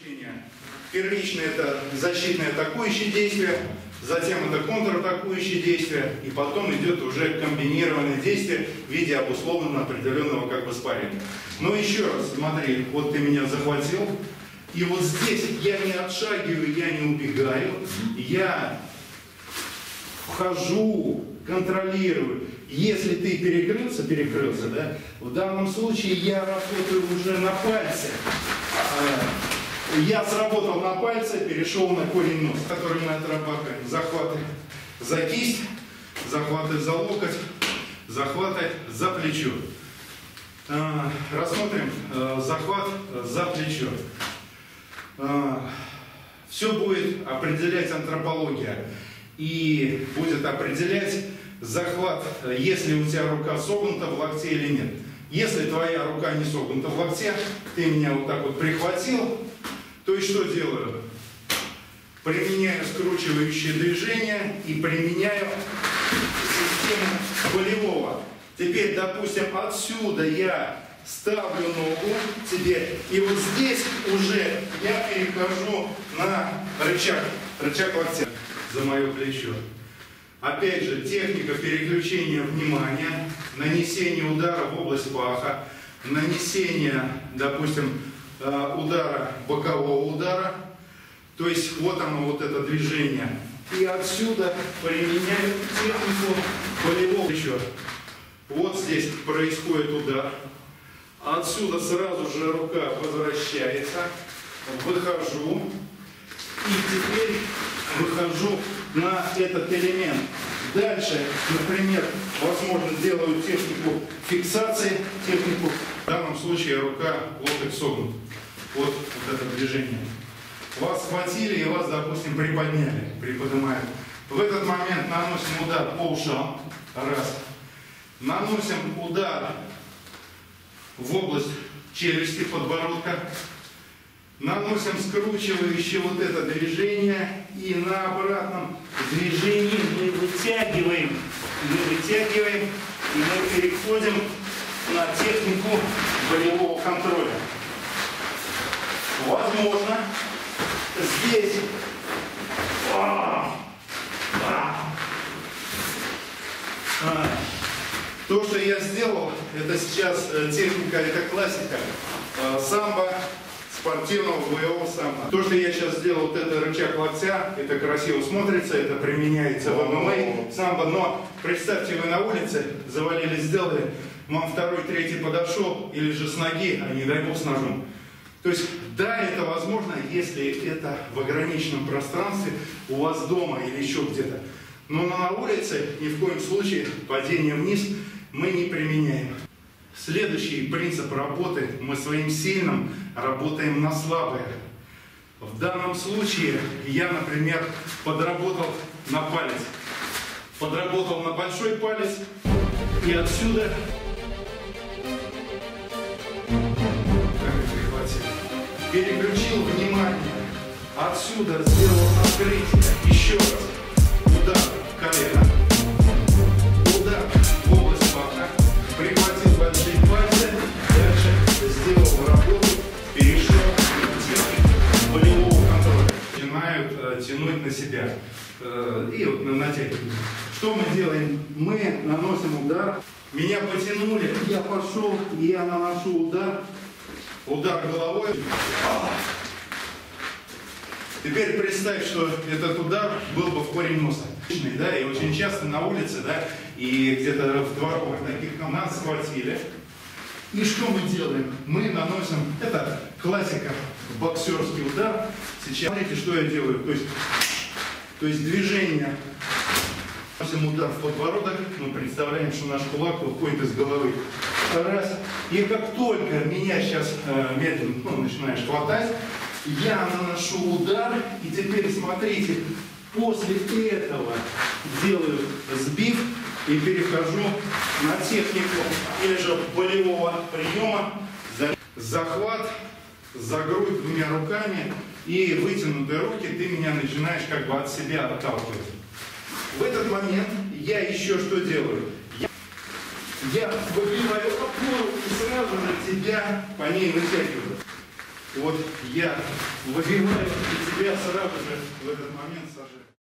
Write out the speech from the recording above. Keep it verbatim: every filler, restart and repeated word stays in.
Первичное – это защитное атакующее действие, затем это контратакующее действие, и потом идет уже комбинированное действие в виде обусловленного определенного как бы спарринга. Но еще раз, смотри, вот ты меня захватил, и вот здесь я не отшагиваю, я не убегаю, я вхожу, контролирую. Если ты перекрылся, перекрылся, да, в данном случае я работаю уже на пальце. Я сработал на пальце, перешел на корень нос, который мы отрабатываем. Захваты за кисть, захваты за локоть, захваты за плечо. Рассмотрим захват за плечо. Все будет определять антропология. И будет определять захват, если у тебя рука согнута в локте или нет. Если твоя рука не согнута в локте, ты меня вот так вот прихватил, то есть что делаю? Применяю скручивающее движение и применяю систему болевого. Теперь, допустим, отсюда я ставлю ногу тебе, и вот здесь уже я перехожу на рычаг, рычаг локтя за мое плечо. Опять же, техника переключения внимания, нанесение удара в область паха, нанесение, допустим, удара, бокового удара. То есть вот оно, вот это движение. И отсюда применяю технику болевого плеча. Вот здесь происходит удар. Отсюда сразу же рука возвращается. Выхожу. И теперь выхожу на этот элемент. Дальше, например, возможно, делаю технику фиксации, технику, в данном случае рука, локоть согнут. Вот, вот это движение. Вас схватили и вас, допустим, приподняли, приподнимаем. В этот момент наносим удар по ушам. Раз. Наносим удар в область челюсти, подбородка. Наносим скручивающее вот это движение, и на обратном движении мы вытягиваем, мы вытягиваем, и мы переходим на технику болевого контроля. Возможно, здесь а, а, а, то, что я сделал, это сейчас техника, это классика самбо, спортивного боевого самбо. То, что я сейчас сделал, вот это рычаг локтя, это красиво смотрится, это применяется в эм эм а, самбо, но представьте, вы на улице завалили, сделали, вам второй, третий подошел, или же с ноги, а не дай бог с ножом. То есть, да, это возможно, если это в ограниченном пространстве, у вас дома или еще где-то. Но на улице ни в коем случае падение вниз мы не применяем. Следующий принцип работы. Мы своим сильным работаем на слабое. В данном случае я, например, подработал на палец. Подработал на большой палец и отсюда переключил внимание. Отсюда сделал открытие. Еще раз. Удар колено. Удар в область паха. Прихватил большие пальцы. Дальше сделал работу. Перешел на технику болевого контроля. Начинают э, тянуть на себя. Э, и вот натягивают. Что мы делаем? Мы наносим удар. Меня потянули. Я пошел. И я наношу удар. Удар головой. Теперь представь, что этот удар был бы в корень носа. Да, и очень часто на улице, да, и где-то в дворовых таких нас схватили. И что мы делаем? Мы наносим, это классика, боксерский удар. Сейчас смотрите, что я делаю. То есть, то есть движение. Наносим удар в подбородок, мы представляем, что наш кулак выходит из головы. Раз. И как только меня сейчас э, медленно ну, начинаешь хватать, я наношу удар, и теперь смотрите, после этого делаю сбив и перехожу на технику или же болевого приема. Захват за грудь двумя руками и вытянутые руки, ты меня начинаешь как бы от себя отталкивать. В этот момент я еще что делаю? Я, я выбиваю опору и сразу же тебя по ней вытягиваю. Вот я выжимаю и тебя сразу же в этот момент сажаю.